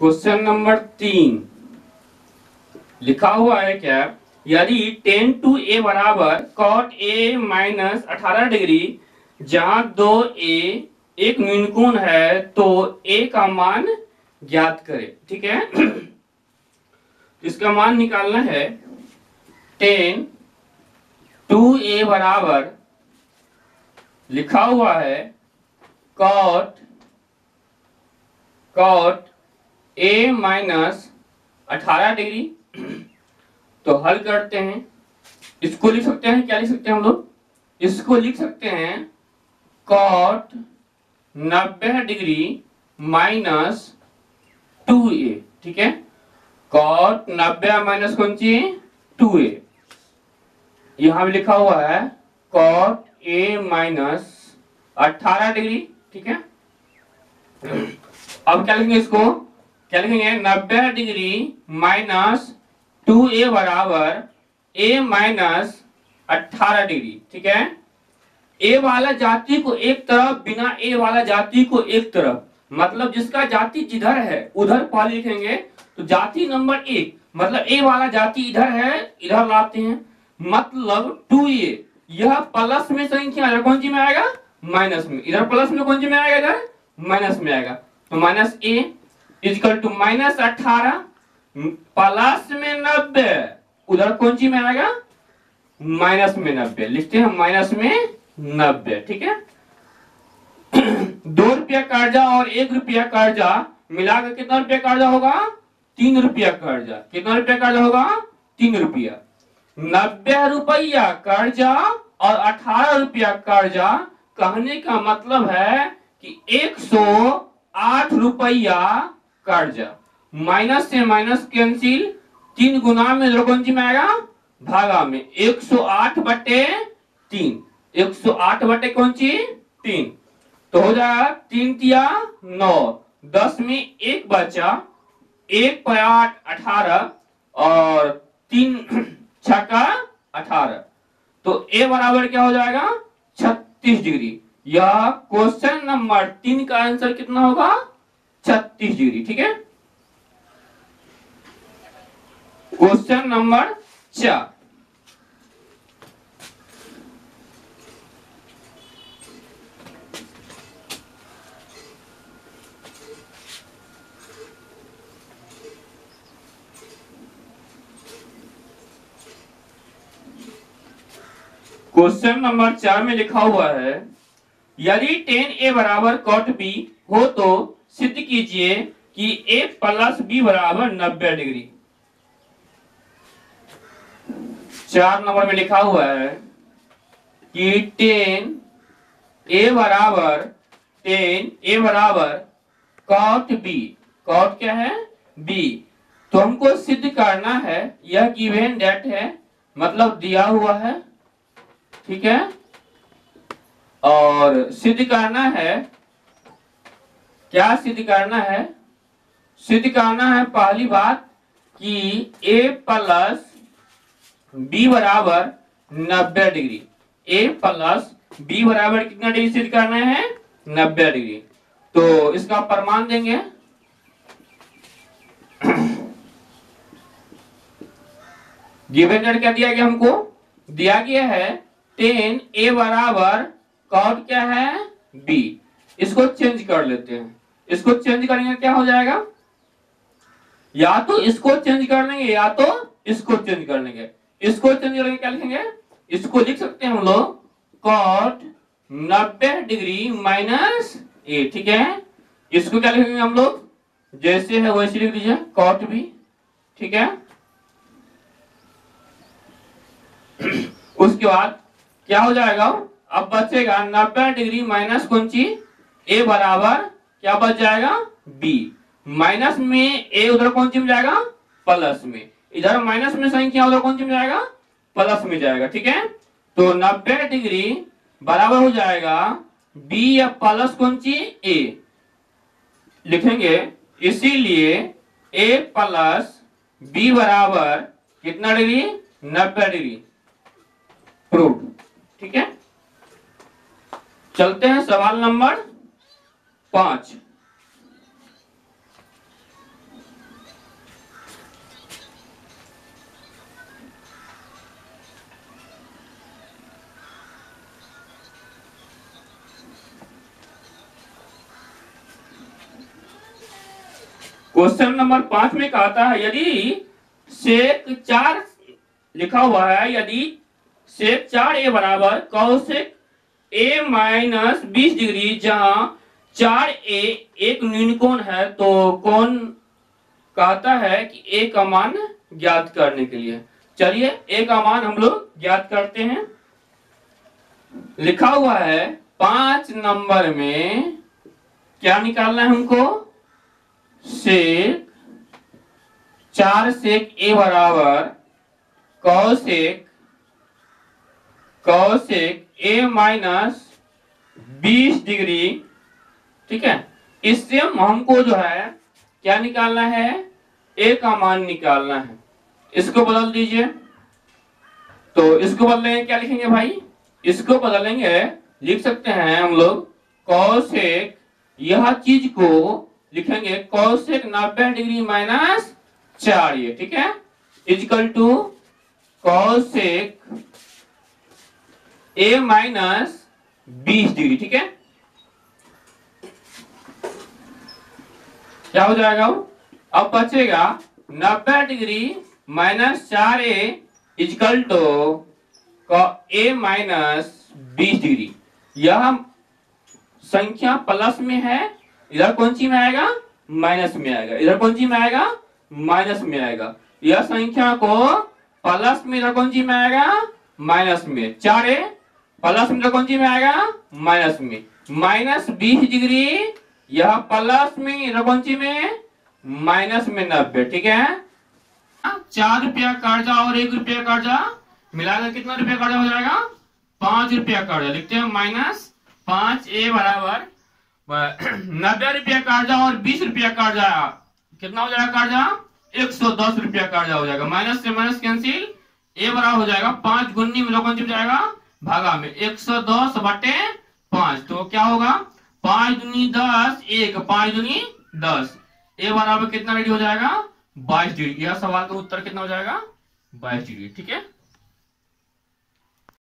Question number 3 लिखा हुआ है क्या, यदि tan टू ए बराबर cot ए माइनस 18 डिग्री जहां 2a एक न्यूनकोण है तो a का मान ज्ञात करें। ठीक है इसका मान निकालना है। tan टू ए बराबर लिखा हुआ है cot a माइनस 18 डिग्री। तो हल करते हैं, इसको लिख सकते हैं, क्या लिख सकते हैं हम लोग, इसको लिख सकते हैं cot 90 डिग्री माइनस 2a। ठीक है, cot 90 माइनस कौन सी 2a, यहां भी लिखा हुआ है cot a माइनस 18 डिग्री। ठीक है, अब क्या लिखेंगे, इसको क्या लिखेंगे, 90 डिग्री माइनस 2a बराबर a माइनस 18 डिग्री। ठीक है, a वाला जाति को एक तरफ, बिना a वाला जाति को एक तरफ, मतलब जिसका जाति जिधर है उधर पहले लिखेंगे। तो जाति नंबर 1 मतलब a वाला जाति इधर है, इधर लाते हैं, मतलब 2a यह प्लस में संख्या इधर कौन सी में आएगा, माइनस में, इधर प्लस में कौन सी में आएगा, इधर माइनस में आएगा। तो minus a equal to minus 18 plus में 90, उधर कौन सी में आएगा, माइनस में 90, लिखते हैं माइनस में 90। ठीक है 2 रुपया कर्जा और 1 रुपया कर्जा मिलाकर कितना रुपया कर्जा होगा, 3 रुपया कर्जा। कितना रुपया कर्जा होगा, 3 रुपया। 90 रुपया कर्जा और 18 रुपया कर्जा, कहने का मतलब है कि 108 रुपया कर्जा। माइनस से माइनस कैंसिल, 3 गुना में इधर कौन सी में आएगा, भागा में, 108 बटे 3, 108 बटे कौन सी 3, तो हो जाएगा 3 तिया 9, 10 में 1 बचा, 1 पर 8 18 और 3 छक्का 18, तो a बराबर क्या हो जाएगा, 36 डिग्री। यह क्वेश्चन नंबर 3 का आंसर कितना होगा, 36 डिग्री। ठीक है, क्वेश्चन नंबर 4 क्वेश्चन नंबर 4 में लिखा हुआ है, यदि tan a बराबर cot b हो तो सिद्ध कीजिए कि a प्लस b बराबर 90 डिग्री। 4 नंबर में लिखा हुआ है कि tan a बराबर cot b, cot क्या है, b, तो हमको सिद्ध करना है, यह गिवन डेट है, मतलब दिया हुआ है। ठीक है, और सिद्ध करना है, क्या सिद्ध करना है, सिद्ध करना है पहली बात कि a प्लस b बराबर 90 डिग्री, a प्लस b बराबर कितना डिग्री सिद्ध करना है, 90 डिग्री। तो इसका प्रमाण देंगे, गिवन डेट क्या दिया गया, हमको दिया गया है tan a बराबर cot क्या है b। इसको चेंज कर लेते हैं, इसको चेंज करेंगे क्या हो जाएगा, या तो इसको चेंज कर लेंगे या तो इसको चेंज कर लेंगे। इसको चेंज करेंगे क्या लिखेंगे, इसको लिख सकते हैं हम लोग cot 90 डिग्री माइनस a। ठीक है, इसको क्या लिखेंगे हम लोग, जैसे है वैसे लिख दीजिए cot b। ठीक है उसके बाद क्या हो जाएगा, अब बचेगा 90 डिग्री माइनस कौन सी a बराबर क्या बच जाएगा b, माइनस में a उधर कौन सी में जाएगा, प्लस में, इधर माइनस में संख्या उधर कौन सी में जाएगा, प्लस में जाएगा। ठीक है, तो 90 डिग्री बराबर हो जाएगा b या प्लस कौन सी a लिखेंगे, इसीलिए a प्लस b बराबर कितना डिग्री, 90 डिग्री, प्रूव। ठीक है, चलते हैं सवाल नंबर 5। क्वेश्चन नंबर 5 में कहता है यदि सेक 4 लिखा हुआ है, यदि सेक 4a बराबर कौशिक a माइनस 20 डिग्री, जहां 4a एक न्यूनकोण है, तो कौन कहता है कि a का मान ज्ञात करने के लिए। चलिए a का मान हम लोग ज्ञात करते हैं। लिखा हुआ है 5 नंबर में क्या निकालना है हमको, सेक 4 सेक a बराबर कौशिक a माइनस 20 डिग्री। ठीक है, इससे हमको जो है क्या निकालना है, a का मान निकालना है। इसको बदल दीजिए, तो इसको बदलेंगे, क्या लिखेंगे भाई, इसको बदलेंगे, लिख सकते हैं हम लोग कौशिक, यह चीज को लिखेंगे कौशिक 90 डिग्री माइनस 4a। ठीक है, इक्वल टू कौशिक a माइनस 20 डिग्री। ठीक है, क्या हो जाएगा, अब बचेगा 90 degree minus 4a equal to a minus 20 degree. यह संख्या प्लस में है, इधर कौन सी में आएगा, माइनस में आएगा, इधर कौन सी में आएगा, माइनस में आएगा। यह संख्या को प्लस में, इधर कौन सी में आएगा, माइनस में। 4a प्लस में, इधर कौन सी में आएगा, माइनस में। माइनस 20 डिग्री, यह प्लस में, इधर कौन सी में, माइनस में 90। ठीक है, 4 रुपया कर्जा और 1 रुपया कर्जा मिलाकर कितना रुपया कर्जा हो जाएगा, 5 रुपया कर्जा। लिखते हैं माइनस 5a बराबर 90 रुपया कर्जा और 20 रुपया कर्जा, कितना हो जाएगा कर्जा, 110 रुपया कर्जा हो जाएगा। माइनस से माइनस कैंसिल, a बराबर हो जाएगा 5 गुनी में कौन सी जाएगा, भागा में 110 बटे 5। तो क्या होगा, 5 दूनी 10, 1 5 दूनी 10, a बराबर कितना डिग्री हो जाएगा, 22 डिग्री। यह सवाल का उत्तर कितना हो जाएगा, 22 डिग्री। ठीक है।